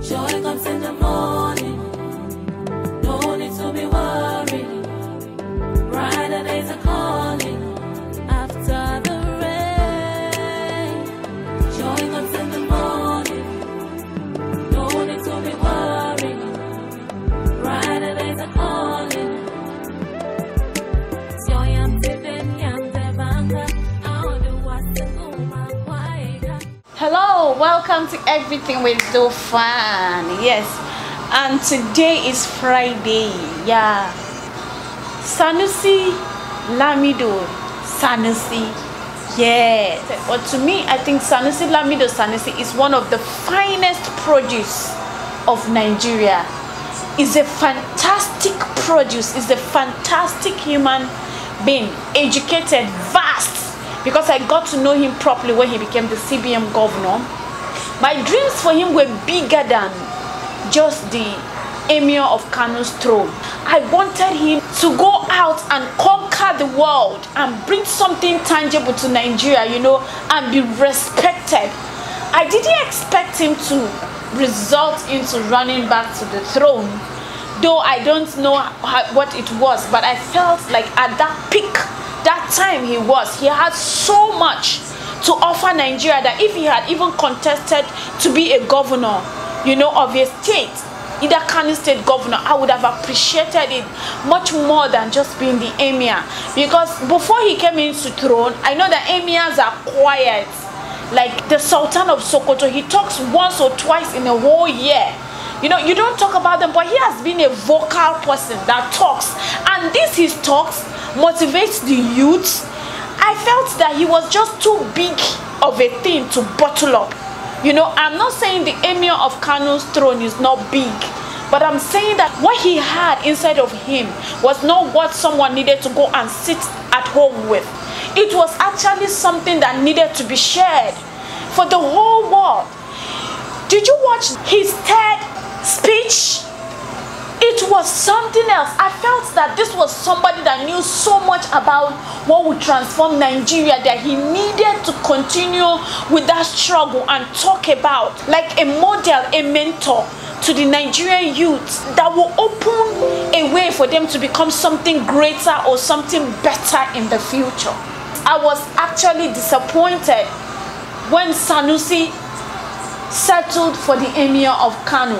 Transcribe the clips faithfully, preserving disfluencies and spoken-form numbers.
Joy comes in the morning. No need to be worried. Brighter days are calling after the rain. Joy comes in the morning. No need to be worried. Brighter days are calling. Joy am tipping, yam the banker. I'll do what's the woman wider. Hello, welcome to Everything with Dofan. Yes, and today is Friday. Yeah, Sanusi, Lamido Sanusi. Yeah, but to me, I think Sanusi Lamido Sanusi is one of the finest produce of Nigeria. Is a fantastic produce. Is a fantastic human being, educated, vast. Because I got to know him properly when he became the C B M governor. My dreams for him were bigger than just the Emir of Kanu's throne. I wanted him to go out and conquer the world and bring something tangible to Nigeria, you know, and be respected. I didn't expect him to result into running back to the throne, though I don't know how, what it was, but I felt like at that peak, that time he was, he had so much to offer Nigeria that if he had even contested to be a governor, you know, of a state, either Kano state governor, I would have appreciated it much more than just being the emir. Because before he came into throne, I know that emirs are quiet. Like the Sultan of Sokoto, he talks once or twice in a whole year. You know, you don't talk about them, but he has been a vocal person that talks. And this his talks motivates the youth. I felt that he was just too big of a thing to bottle up. You know, I'm not saying the Emir of Kano's throne is not big, but I'm saying that what he had inside of him was not what someone needed to go and sit at home with. It was actually something that needed to be shared for the whole world. Did you watch his TED speech? It was something else. I felt that this was somebody that knew so much about what would transform Nigeria that he needed to continue with that struggle and talk about, like a model, a mentor to the Nigerian youth that will open a way for them to become something greater or something better in the future. I was actually disappointed when Sanusi settled for the Emir of Kano.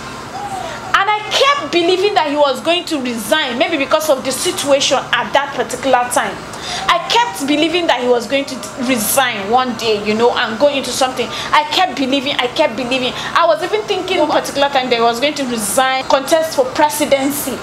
And I kept believing that he was going to resign, maybe because of the situation at that particular time. I kept believing that he was going to resign one day, you know, and go into something. I kept believing, I kept believing. I was even thinking one particular time that he was going to resign, contest for presidency.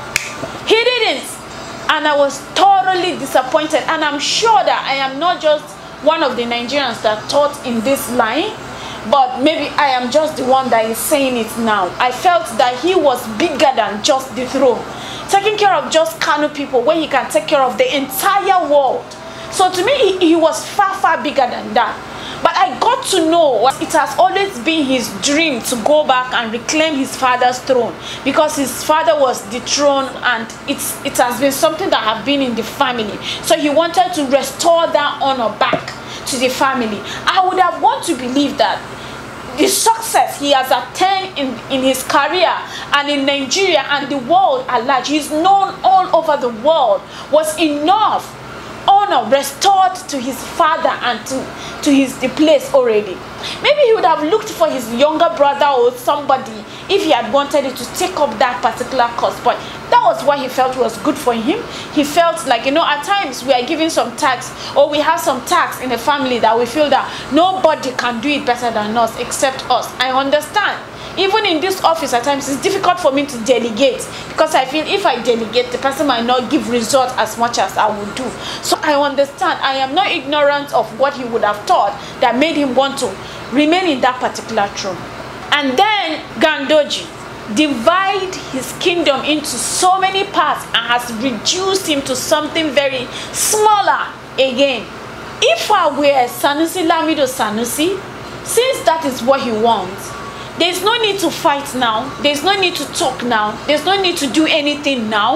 He didn't. And I was thoroughly disappointed. And I'm sure that I am not just one of the Nigerians that thought in this line, but maybe I am just the one that is saying it now. I felt that he was bigger than just the throne, taking care of just Kano people when he can take care of the entire world. So to me, he, he was far, far bigger than that. But I got to know it has always been his dream to go back and reclaim his father's throne, because his father was dethroned and it's, it has been something that have been in the family. So he wanted to restore that honor back to the family. I would have want to believe that the success he has attained in, in his career and in Nigeria and the world at large, he's known all over the world, was enough honor restored to his father and to, to his the place already. Maybe he would have looked for his younger brother or somebody if he had wanted it to take up that particular cause, but that was what he felt was good for him. He felt like, you know, at times we are giving some tax, or we have some tax in the family that we feel that nobody can do it better than us except us. I understand. Even in this office, at times it's difficult for me to delegate, because I feel if I delegate, the person might not give results as much as I would do. So I understand. I am not ignorant of what he would have thought that made him want to remain in that particular throne. And then Ganduje divide his kingdom into so many parts and has reduced him to something very smaller again. If I were Sanusi Lamido Sanusi, since that is what he wants, there's no need to fight now. There's no need to talk now. There's no need to do anything now.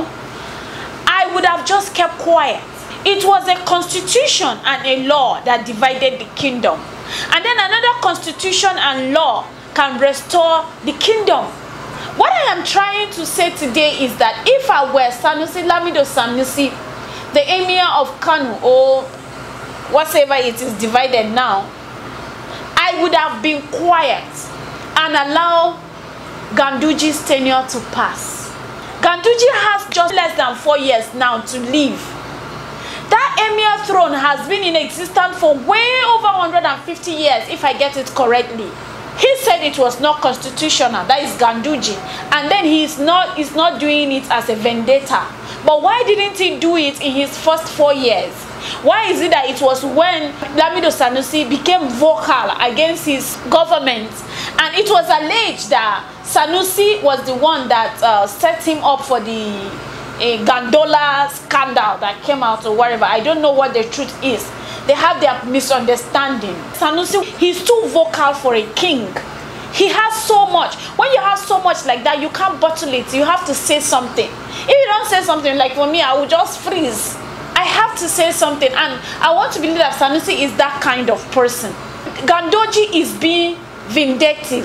I would have just kept quiet. It was a constitution and a law that divided the kingdom. And then another constitution and law can restore the kingdom. What I am trying to say today is that if I were Sanusi, Lamido Sanusi, the Emir of Kano, or whatever it is divided now, I would have been quiet and allow Ganduje's tenure to pass. Ganduje has just less than four years now to live. That Emir throne has been in existence for way over one hundred fifty years, if I get it correctly. He said it was not constitutional, that is Ganduje, and then he's not, he's not doing it as a vendetta. But why didn't he do it in his first four years? Why is it that it was when Lamido Sanusi became vocal against his government, and it was alleged that Sanusi was the one that uh, set him up for the a Gondola scandal that came out or whatever. I don't know what the truth is. They have their misunderstanding. Sanusi, he's too vocal for a king. He has so much. When you have so much like that, you can't bottle it. You have to say something. If you don't say something, like for me, I will just freeze. I have to say something, and I want to believe that Sanusi is that kind of person. Ganduje is being vindictive.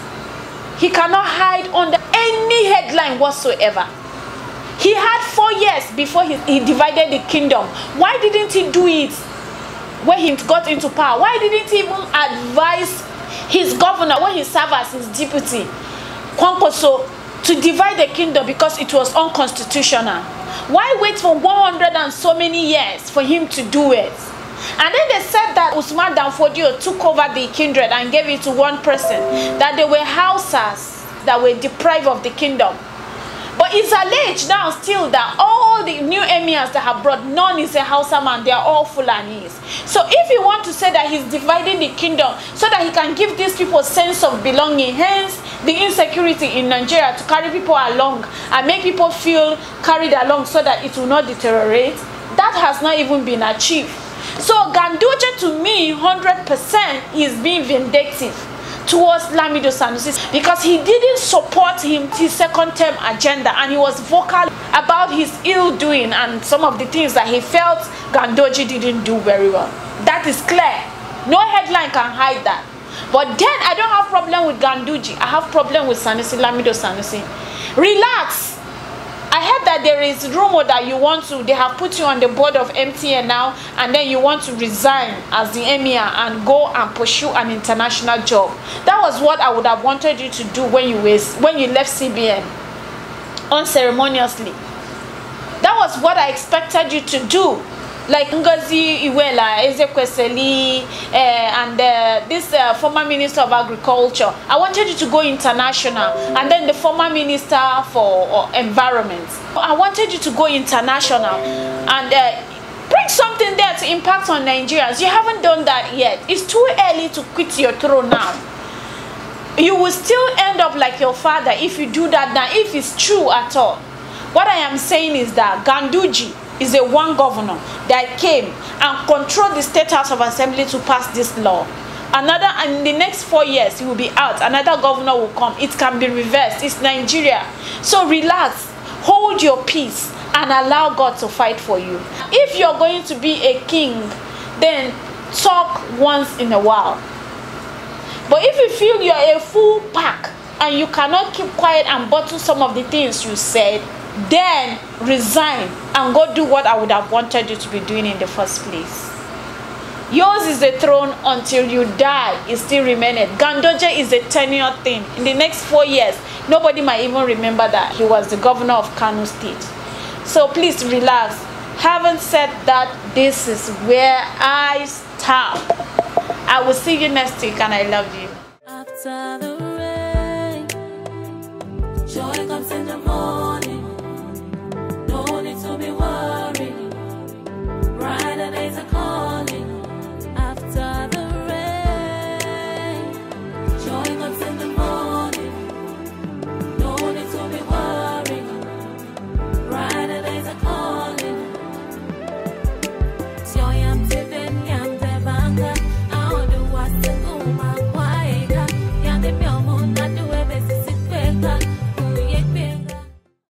He cannot hide under any headline whatsoever. He had four years before he, he divided the kingdom. Why didn't he do it when he got into power? Why didn't he even advise his governor when he served as his deputy, Kwankwaso, to divide the kingdom because it was unconstitutional? Why wait for one hundred and so many years for him to do it? And then they said that Usman Danfodio took over the kindred and gave it to one person, that they were Hausas that were deprived of the kingdom. But it's alleged now still that all the new emirs that have brought, none is a Hausa man, they are all Fulanis. So if you want to say that he's dividing the kingdom so that he can give these people a sense of belonging, hence the insecurity in Nigeria, to carry people along and make people feel carried along so that it will not deteriorate, that has not even been achieved. So Ganduje, to me, one hundred percent is being vindictive towards Lamido Sanusi because he didn't support him his second term agenda, and he was vocal about his ill doing and some of the things that he felt Ganduje didn't do very well. That is clear. No headline can hide that. But then I don't have problem with Ganduje. I have problem with Sanusi, Lamido Sanusi. Relax. I heard that there is rumor that you want to, they have put you on the board of M T N now, and then you want to resign as the Emir and go and pursue an international job. That was what I would have wanted you to do when you was, when you left C B N, unceremoniously. That was what I expected you to do. Like Ngozi Iweala, Ezekwesili, uh, and uh, this uh, former Minister of Agriculture. I wanted you to go international. And then the former Minister for uh, Environment. I wanted you to go international and uh, bring something there to impact on Nigerians. You haven't done that yet. It's too early to quit your throne now. You will still end up like your father if you do that now, if it's true at all. What I am saying is that Ganduje is a one governor that came and controlled the State House of Assembly to pass this law. Another, and in the next four years, he will be out. Another governor will come. It can be reversed. It's Nigeria. So relax, hold your peace, and allow God to fight for you. If you're going to be a king, then talk once in a while. But if you feel you're a full pack and you cannot keep quiet and bottle some of the things you said, then resign and go do what I would have wanted you to be doing in the first place. Yours is the throne until you die. It still remained. Ganduje is a tenure thing. In the next four years, nobody might even remember that he was the governor of Kano State. So please relax. Having said that, this is where I stop. I will see you next week, and I love you. After the rain, joy